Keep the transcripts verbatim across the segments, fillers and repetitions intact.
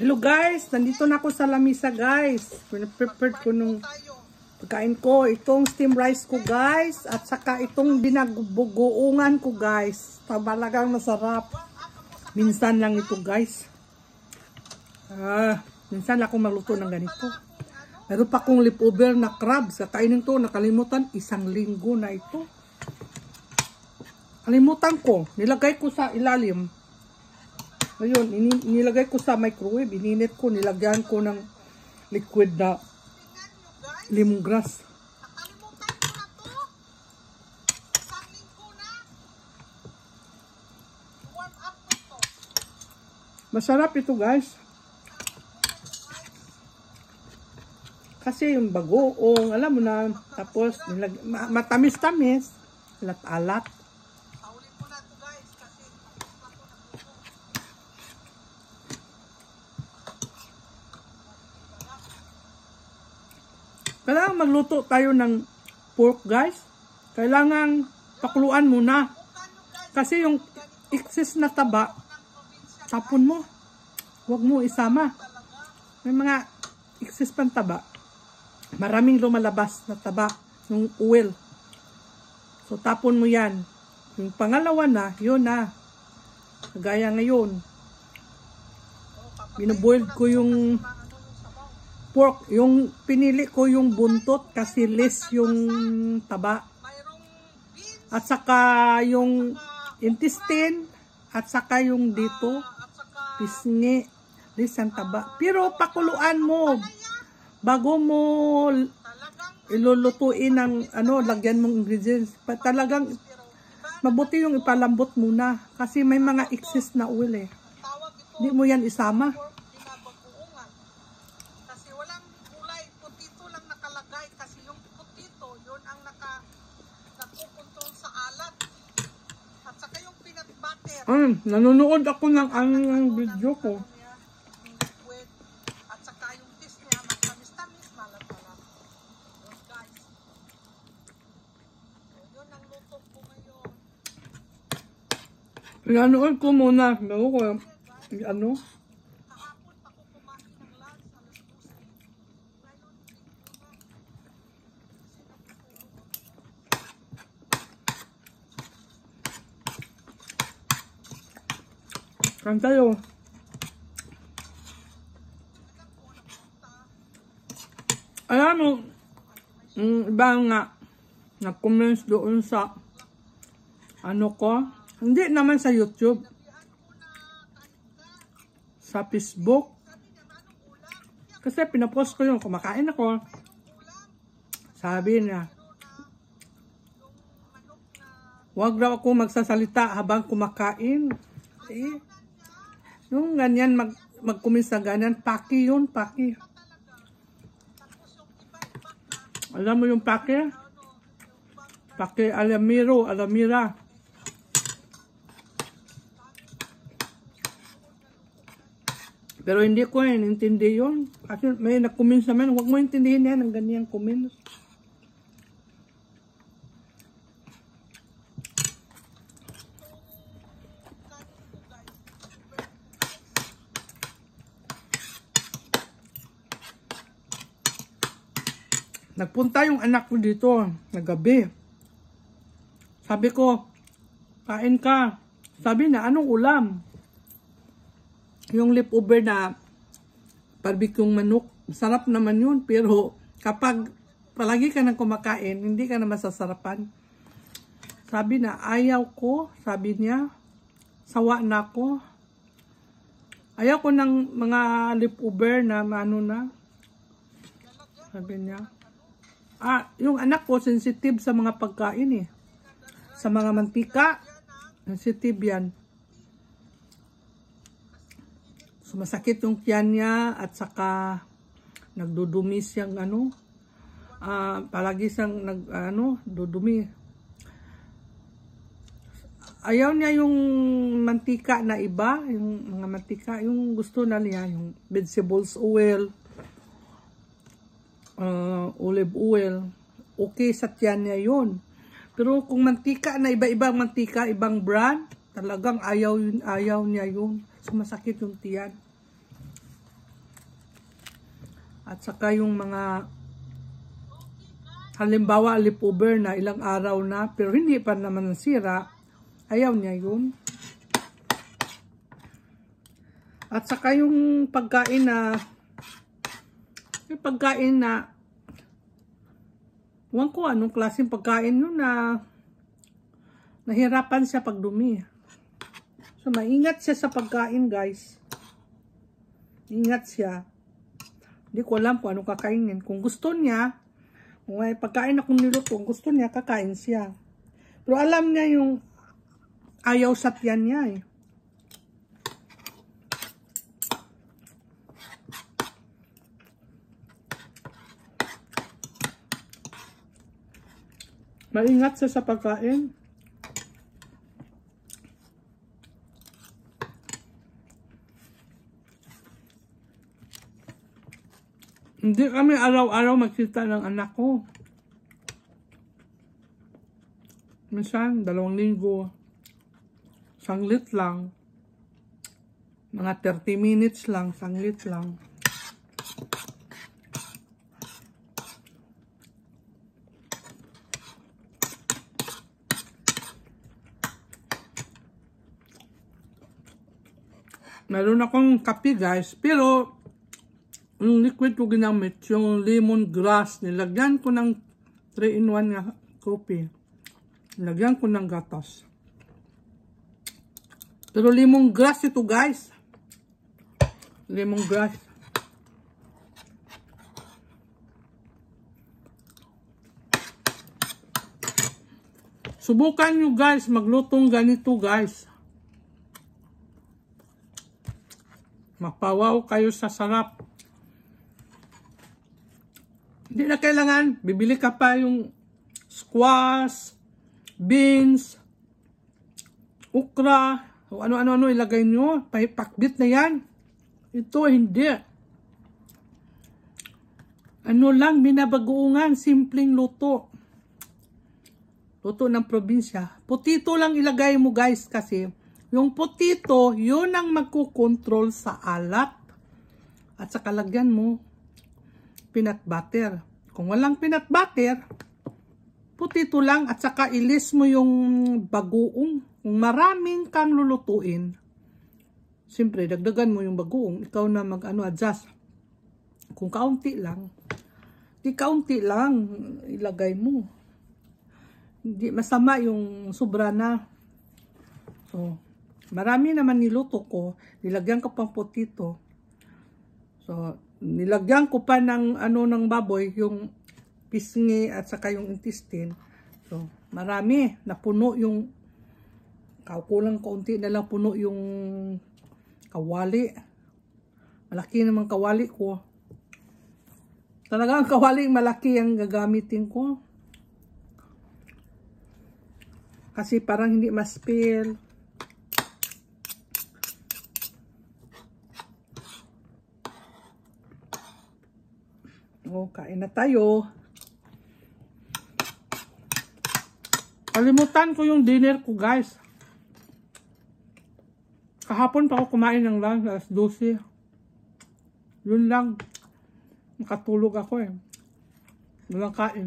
Hello guys, nandito na ako sa lamisa guys. Pinaprepared ko nung pagkain ko. Itong steam rice ko guys. At saka itong binaguungan ko guys. Talagang masarap. Minsan lang ito guys. Ah, minsan lang ako magluto ng ganito. Meron pa akong leftover na crabs. Kakainin to, nakalimutan. Isang linggo na ito. Kalimutan ko. Nilagay ko sa ilalim. Ayun, nilagay ko sa microwave, ininit ko, nilagyan ko ng liquid na lemongrass. Masarap ito guys. Kasi yung bagoong, alam mo na, tapos matamis-tamis, alat-alat. Kailangan magluto tayo ng pork guys. Kailangan pakuluan muna. Kasi yung excess na taba, tapon mo. Huwag mo isama. May mga excess pang taba. Maraming lumalabas na taba. Yung oil. So tapon mo yan. Yung pangalawa na, yun na. Kagaya ngayon. Binoboiled ko yung pork, yung pinili ko yung buntot kasi less yung taba. At saka yung intestine, at saka yung dito, pisngi, less ang taba. Pero pakuluan mo, bago mo ilulutuin ng ano, lagyan mong ingredients. Talagang mabuti yung ipalambot muna kasi may mga excess na oil eh. Hindi mo yan isama. Mm, nanonood ako ng ang video ko. At saka yung taste niya, matamis-tamis, malat-malat. Guys. Yun ang luto ko ngayon. Nanonood ko muna. Bago ko, ano? Kahapon pa ko kumain ng lunch, alas dose. Ngayon, Kan tayo. Alam mo, yung iba nga, nag-comments doon sa, ano ko, hindi naman sa YouTube, sa Facebook, kasi pinapost ko yung kumakain ako, sabi niya, wag raw ako magsasalita habang kumakain, eh, yung ganyan, mag, mag-comment sa ganyan, paki yun, paki. Alam mo yung paki? Paki alamiro, alamira. Pero hindi ko eh, intindi yun. Kasi may nag-comment sa amin, huwag mo intindihin yan, ang ganyang comments. Nagpunta yung anak ko dito, nagabi. Sabi ko, kain ka. Sabi na, anong ulam? Yung leftover na barbecue manok. Sarap naman yun, pero kapag palagi ka nang kumakain, hindi ka na masasarapan. Sabi na, ayaw ko. Sabi niya, sawa na ako. Ayaw ko ng mga leftover na ano na. Sabi niya. Ah, yung anak ko, sensitive sa mga pagkain eh. Sa mga mantika, sensitive yan. Sumasakit yung tiyan niya at saka nagdudumi siyang ano. Ah, palagi siyang nag, ano, dudumi. Ayaw niya yung mantika na iba, yung mga mantika, yung gusto na niya, yung vegetables oil, Uh, olive oil, okay sa tiyan niya yun. Pero kung mantika na iba-ibang mantika, ibang brand, talagang ayaw, yun, ayaw niya yun. Sumasakit yung tiyan. At saka yung mga halimbawa leftover na ilang araw na pero hindi pa naman nasira, ayaw niya yun. At saka yung pagkain na yung pagkain na huwag ko anong klaseng pagkain yun na nahirapan siya pagdumi. So maingat siya sa pagkain, guys. Ingat siya. Hindi ko alam kung anong kakainin. Kung gusto niya, kung may pagkain akong niluto, kung gusto niya, kakain siya. Pero alam niya yung ayaw sa tiyan niya eh. Maingat siya sa pagkain. Hindi kami araw-araw magkita ng anak ko. Minsan, dalawang linggo. Sanglit lang. Mga thirty minutes lang, sanglit lang. Meron akong kape, guys, pero yung liquid ko ginamit, yung lemongrass, nilagyan ko ng three in one nga coffee. Nilagyan ko ng gatas. Pero lemongrass ito, guys. Lemongrass. Subukan nyo, guys, maglutong ganito, guys. Mapawaw kayo sa sarap. Hindi na kailangan, bibili ka pa yung squash, beans, okra, o ano-ano-ano ilagay nyo. Pakbit na yan. Ito hindi. Ano lang, binabagoongan, simpleng luto. Luto ng probinsya. Potito lang ilagay mo, guys, kasi yung potito, yun ang magkukontrol sa alat. At saka lagyan mo peanut butter. Kung walang peanut butter, potito lang at saka ilis mo yung bagoong. Kung maraming kang lulutuin, siyempre dagdagan mo yung bagoong. Ikaw na mag-ano adjust. Kung kaunti lang, di kaunti lang ilagay mo. Hindi masama yung sobra na. So, marami naman niluto ko. Nilagyan ko pang potito. So, nilagyan ko pa ng ano ng baboy, yung pisngi at saka yung intestine. So, marami. Napuno yung kulang kaunti na lang puno yung kawali. Malaki naman kawali ko. Talagang kawali malaki ang gagamitin ko. Kasi parang hindi ma-spill. O, kain na tayo. Kalimutan ko yung dinner ko, guys. Kahapon pa ako kumain ng lunch, alas twelve. Yun lang. Nakatulog ako eh. Walang kain.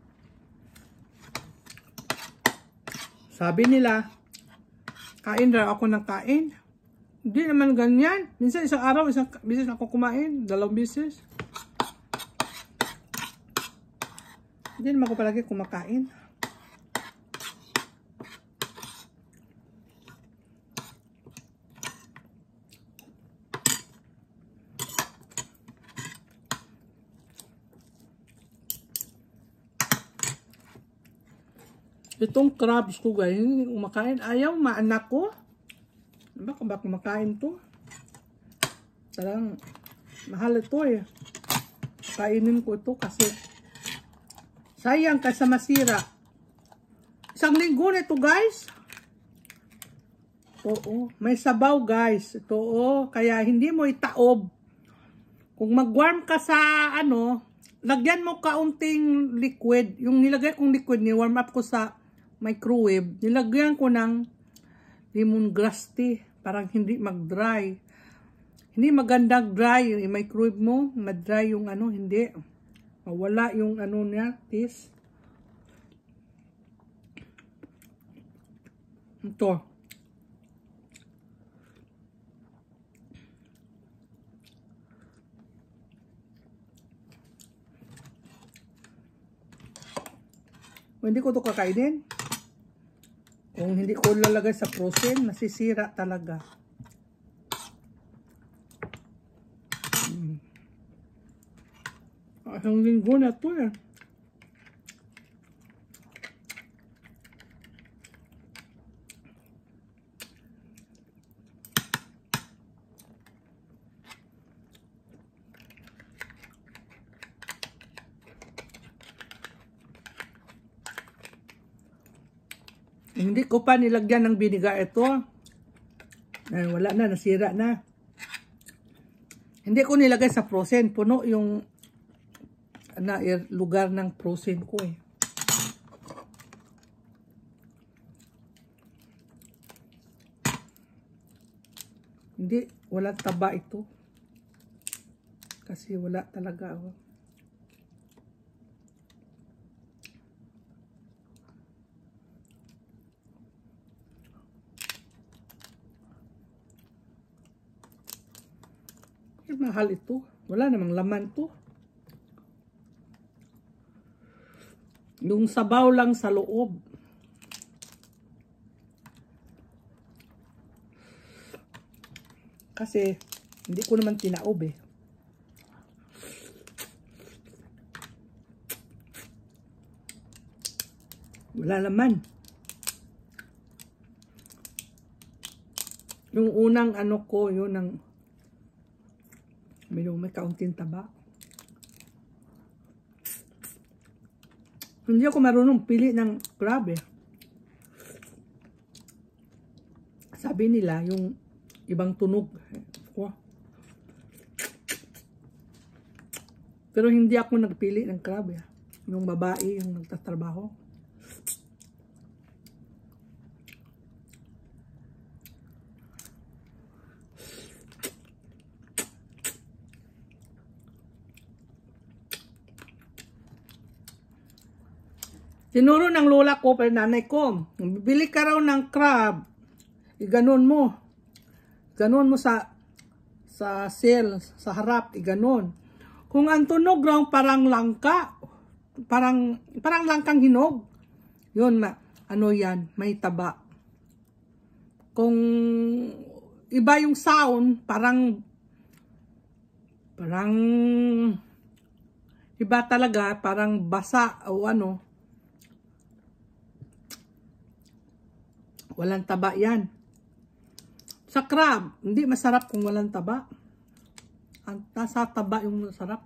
Sabi nila, kain raw ako ng kain. Hindi naman ganyan. Minsan isang araw, isang bisis ako kumain. Dalawang bisis. Hindi naman ako palagi kumakain. Itong crabs ko, guys, hindi kumakain. Ayaw, maanak ko. Baka ba kumakain to? Talagang mahal ito eh. Kainin ko ito kasi sayang kasi masira. Isang linggo na ito, guys. Oo, may sabaw, guys. Ito, oh, kaya hindi mo itaob. Kung mag-warm ka sa ano, lagyan mo kaunting liquid. Yung nilagay kong liquid, ni-warm up ko sa microwave, nilagyan ko ng lemongrass tea, parang hindi mag-dry. Hindi magandang dry. Yung i-microwave mo, ma-dry yung ano, hindi. Mawala yung ano niya, taste. Ito. Hindi ko ito kakainin. Kung hindi ko lalagay sa frozen, masisira talaga. Hmm. Ang linggo na ito eh. Hindi ko pa nilagyan ng biniga ito. Ay, wala na, nasira na. Hindi ko nilagay sa frozen. Puno yung na, lugar ng frozen ko eh. Hindi, wala taba ito. Kasi wala talaga oh. Mahal ito. Wala namang laman to. Yung sabaw lang sa loob. Kasi hindi ko naman tinaob eh. Wala laman. Yung unang ano ko, yun ang may, may kaunting taba. Hindi ako marunong pili ng crab eh. Sabi nila, yung ibang tunog. Oh. Pero hindi ako nagpili ng crab eh. Yung babae, yung nagtatrabaho. Tinuro ng lola ko, pero nanay ko, bibili ka raw ng crab, iganon mo. Ganon mo sa sa sale, sa harap, iganon. Kung ang tunog raw parang langka, parang parang langkang hinog, yun, ma, ano yan, may taba. Kung iba yung sound, parang parang iba talaga, parang basa o ano, walang taba yan. Sa crab, hindi masarap kung walang taba. Ang nasa taba yung masarap.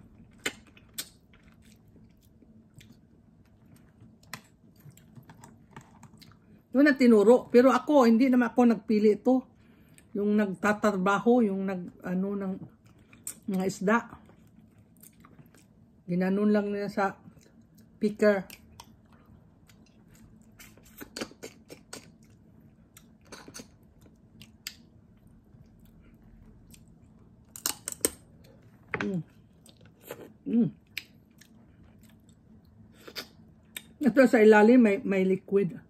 Yun ang tinuro. Pero ako, hindi naman ako nagpili ito. Yung nagtatrabaho, yung nag, ano, ng mga isda. Ginanon lang nila sa picker. Mm. Mm. Ito sa ilalim may, may liquid.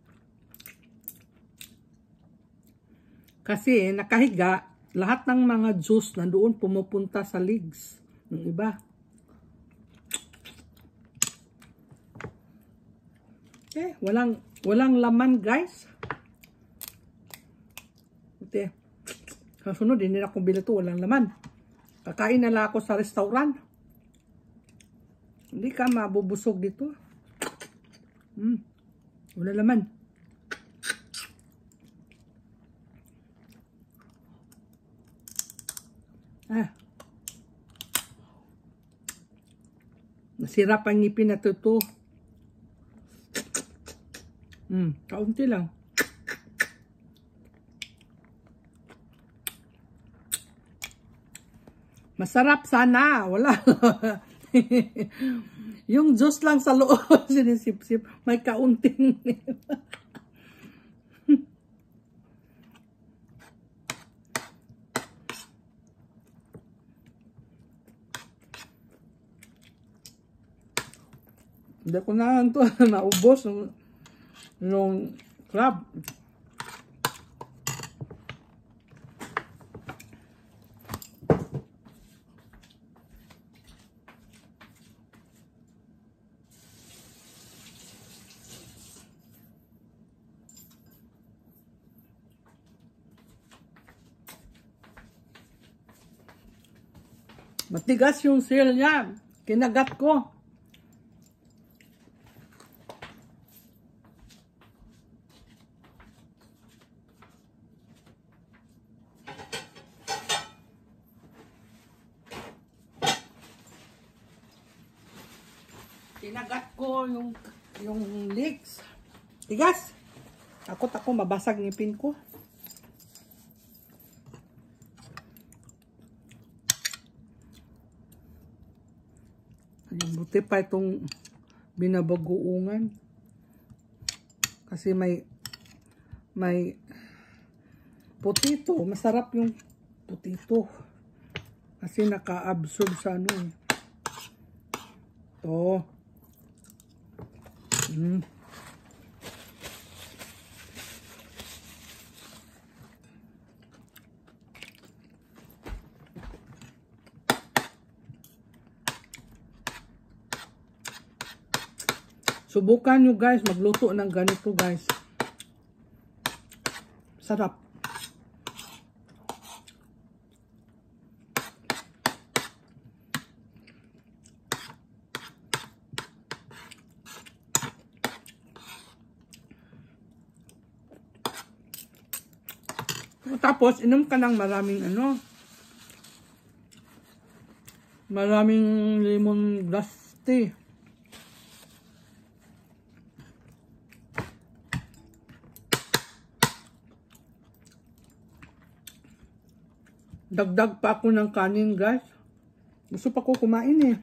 Kasi nakahiga, lahat ng mga juice nandoon pumupunta sa legs ng iba. Okay, walang walang laman, guys. Okay. Kasunod, hindi na akong bili ito, walang laman. Kakain na lang ako sa restaurant. Hindi ka mabubusog dito. Hmm. Wala laman. Ah. Nasira pa ngipin na ito. Hmm. Kaunti lang. Masarap sana. Wala. Yung juice lang sa loob. Sinisip-sip. May kaunting. Hindi ko na ito naubos yung, yung crab. Matigas yung seal niya. Kinagat ko. Kinagat ko yung yung leeks. Tigas. Takot ako mabasag ngipin ko. Buti pa itong binabagoongan. Kasi may may putito. Masarap yung putito. Kasi naka-absorb sa ano eh. Ito. Mm. Subukan nyo guys, magluto ng ganito guys. Sarap. Tapos, inom ka ng maraming ano, maraming lemon grass tea. Dagdag pa ako ng kanin guys. Gusto pa ko kumain eh.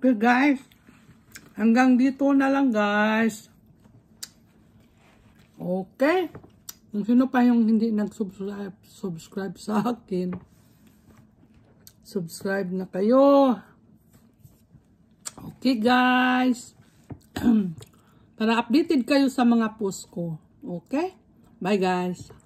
Okay guys. Hanggang dito na lang guys. Okay. Kung sino pa yung hindi nag-subscribe subscribe sa akin, subscribe na kayo. Okay guys. Para updated kayo sa mga post ko. Okay? Bye guys.